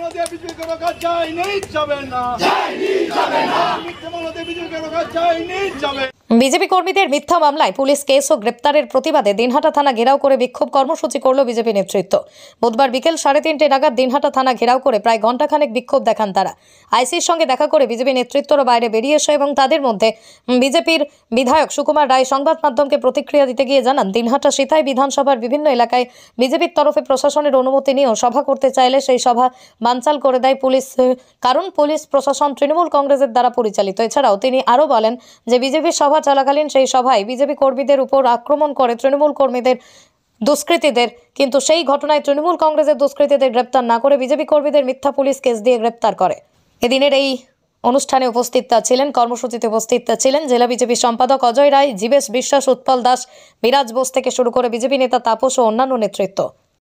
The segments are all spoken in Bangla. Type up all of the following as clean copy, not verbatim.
বিজেপি কর্মীদের মিথ্যা মামলায় পুলিশ কেস ও গ্রেপ্তারের প্রতিবাদে দিনহাটা থানা ঘেরাও করে বিক্ষোভ কর্মসূচি করল বিজেপি নেতৃত্ব। বুধবার বিকেল 3:30 নাগাদ দিনহাটা থানা ঘেরাও করে প্রায় ঘণ্টাখানেক বিক্ষোভ দেখান তারা। আইসির সঙ্গে দেখা করে বিজেপি নেতৃত্বর বাইরে বেরিয়ে এসে এবং তাদের মধ্যে বিজেপির বিধায়ক সুকুমার রায় সংবাদ মাধ্যমকে প্রতিক্রিয়া দিতে গিয়ে জানান, দিনহাটা সিতাই বিধানসভার বিভিন্ন এলাকায় বিজেপির তরফে প্রশাসনের অনুমতি নিয়েও সভা করতে চাইলে সেই সভা বানচাল করে দেয় পুলিশ, কারণ পুলিশ প্রশাসন তৃণমূল কংগ্রেসের দ্বারা পরিচালিত। এছাড়াও তিনি আরও বলেন যে বিজেপির সভা চলাকালীন সেই সভায় বিজেপি কর্মীদের উপর আক্রমণ করে তৃণমূল কর্মীদের দুষ্কৃতীদের, কিন্তু সেই ঘটনায় তৃণমূল কংগ্রেসের দুষ্কৃতীদের গ্রেপ্তার না করে বিজেপি কর্মীদের মিথ্যা পুলিশ কেস দিয়ে গ্রেপ্তার করে। এদিনের এই অনুষ্ঠানে উপস্থিত ছিলেন, কর্মসূচিতে উপস্থিত ছিলেন জেলা বিজেপি সম্পাদক অজয় রায়, জীবেশ বিশ্বাস, উৎপল দাস, বিরাজ বোস থেকে শুরু করে বিজেপি নেতা তাপস ও অন্যান্য নেতৃত্ব।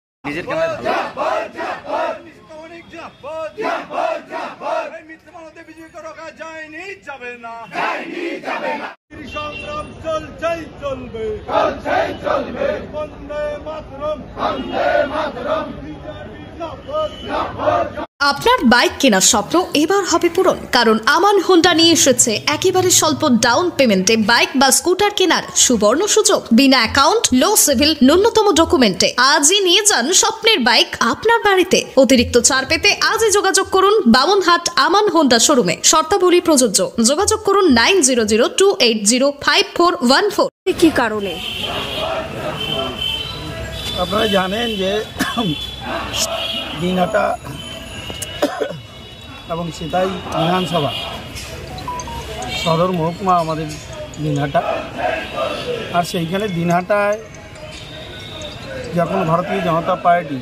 আপনার বাইক কেনার স্বপ্ন এবার হবে পূরণ, কারণ আমান হোন্ডা নিয়ে এসেছে একেবারে স্বল্প ডাউন পেমেন্টে বাইক বা স্কুটার কেনার সুবর্ণ সুযোগ। বিনা অ্যাকাউন্ট, লো সিভিল, ন্যূনতম ডকুমেন্টে আজই নিয়ে যান স্বপ্নের বাইক আপনার বাড়িতে। অতিরিক্ত ছাড় পেতে আজই যোগাযোগ করুন বামনহাট আমান হোন্ডা শোরুমে। শর্তাবলী প্রযোজ্য। যোগাযোগ করুন 9002805414। কি কারণে? আপনারা জানেন যে দিনহাটা এবং সিতাই বিধানসভা সদর মহকুমা আমাদের দিনহাটা, আর সেইখানে দিনহাটায় যখন ভারতীয় জনতা পার্টি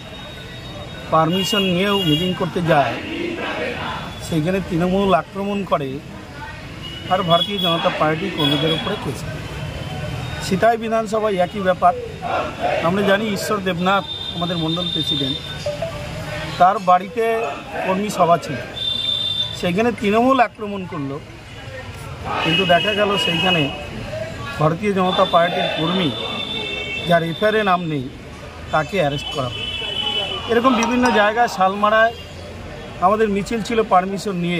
পারমিশন নিয়েও মিটিং করতে যায়, সেইখানে তৃণমূল আক্রমণ করে আর ভারতীয় জনতা পার্টি কর্মীদের উপরে কেস। সিতাই বিধানসভায় একই ব্যাপার। আমরা জানি ঈশ্বর দেবনাথ আমাদের মণ্ডল প্রেসিডেন্ট, তার বাড়িতে কর্মী সভা ছিল, সেখানে তৃণমূল আক্রমণ করলো, কিন্তু দেখা গেল সেইখানে ভারতীয় জনতা পার্টির কর্মী যার এফআইআরে নাম নেই তাকে অ্যারেস্ট করা হয়। এরকম বিভিন্ন জায়গায় শালমারায় আমাদের মিছিল ছিল পারমিশন নিয়ে,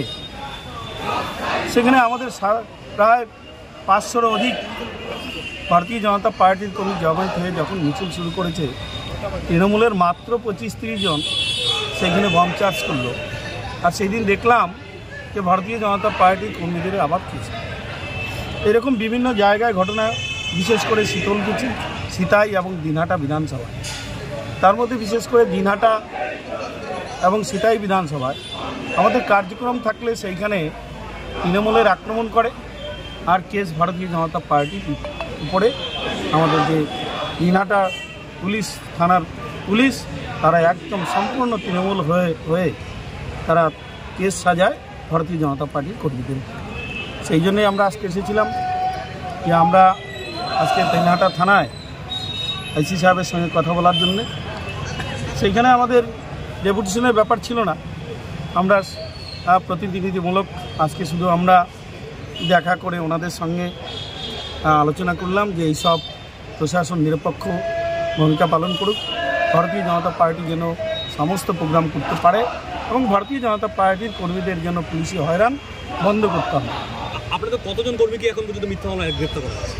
সেখানে আমাদের প্রায় 500-এরও অধিক ভারতীয় জনতা পার্টির কর্মী জমায়েত হয়ে যখন মিছিল শুরু করেছে, তৃণমূলের মাত্র 25-30 জন সেখানে বম চার্জ করলো। আর সেই দিন দেখলাম যে ভারতীয় জনতা পার্টির কর্মীদের আবার কিছু এরকম বিভিন্ন জায়গায় ঘটনা, বিশেষ করে শীতলকুচি, সিতাই এবং দিনহাটা বিধানসভা। তার মধ্যে বিশেষ করে দিনহাটা এবং সিতাই বিধানসভায় আমাদের কার্যক্রম থাকলে সেইখানে তৃণমূলের আক্রমণ করে আর কেস ভারতীয় জনতা পার্টির উপরে। আমাদের যে দিনহাটা পুলিশ থানার পুলিশ, তারা একদম সম্পূর্ণ তৃণমূল হয়ে তারা কেস সাজায় ভারতীয় জনতা পার্টির কর্মীদের। সেই জন্যই আমরা আজকে এসেছিলাম যে আমরা আজকে দিনহাটা থানায় আইসি সাহেবের সঙ্গে কথা বলার জন্যে। সেইখানে আমাদের ডেপুটেশনের ব্যাপার ছিল না, আমরা প্রতিনিধিমূলক আজকে শুধু আমরা দেখা করে ওনাদের সঙ্গে আলোচনা করলাম যে এইসব প্রশাসন নিরপেক্ষ ভূমিকা পালন করুক, ভারতীয় জনতা পার্টি যেন সমস্ত প্রোগ্রাম করতে পারে এবং ভারতীয় জনতা পার্টির কর্মীদের যেন পুলিশি হয়রান বন্ধ করতে হবে। আপনাদের কতজন কর্মীকে এখন পর্যন্ত মিথ্যা মামলায় গ্রেপ্তার করা হয়েছে?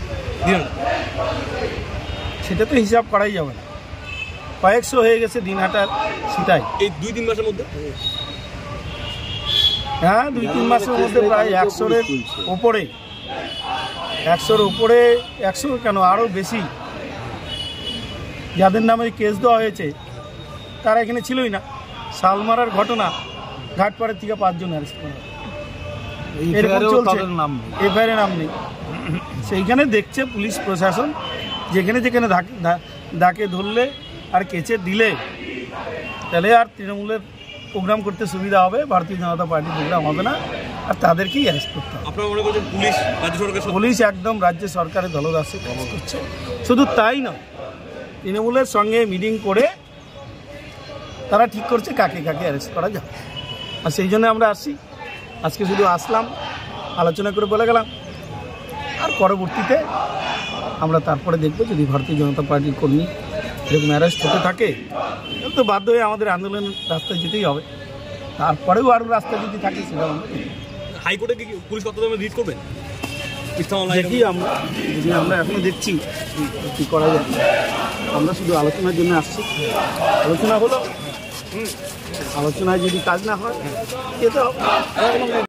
সেটা তো হিসাব করাই যাবে না, কয়েকশো হয়ে গেছে দিনহাটার সিতাই এই 2-3 মাসের মধ্যে। হ্যাঁ, 2-3 মাসের মধ্যে প্রায় 100-এর উপরে, 100-এর উপরে, 100 কেন আরও বেশি যাদের নামে কেস দেওয়া হয়েছে তারা এখানে ছিলই না। শালমারার ঘটনা, ঘাটপাড়ের থেকে 5 জন অ্যারেস্ট করা, এফআইআরে নাম নেই। সেইখানে দেখছে পুলিশ প্রশাসন, যেখানে যেখানে ডাকে ধরলে আর কেচে দিলে তাহলে আর তৃণমূলের প্রোগ্রাম করতে সুবিধা হবে, ভারতীয় জনতা পার্টির প্রোগ্রাম হবে না, আর তাদেরকেই অ্যারেস্ট করতে হবে। আপনারা মনে করছেন পুলিশ একদম রাজ্য সরকারের দলদাসে কাজ করছে। শুধু তাই নয়, তৃণমূলের সঙ্গে মিটিং করে তারা ঠিক করছে কাকে কাকে অ্যারেস্ট করা যাবে। আর সেই জন্য আমরা আসছি, আজকে শুধু আসলাম, আলোচনা করে বলে গেলাম, আর পরবর্তীতে আমরা তারপরে দেখব যদি ভারতীয় জনতা পার্টির কর্মী এরকম অ্যারেস্ট হতে থাকে তাহলে তো বাধ্য হয়ে আমাদের আন্দোলনের রাস্তায় যেতেই হবে। তারপরেও আরও রাস্তা যদি থাকে সেটা আমরা দেখি। হাইকোর্টে কি পুলিশ কতজন রিট করবেন মিথ্যা মামলায়? দেখি আমরা যদি আমরা এখনো দেখছি কী করা যায়। আমরা শুধু আলোচনার জন্য আসছি, আলোচনা হলো, আলোচনায় যদি কাজ না হয় যেতে হবে।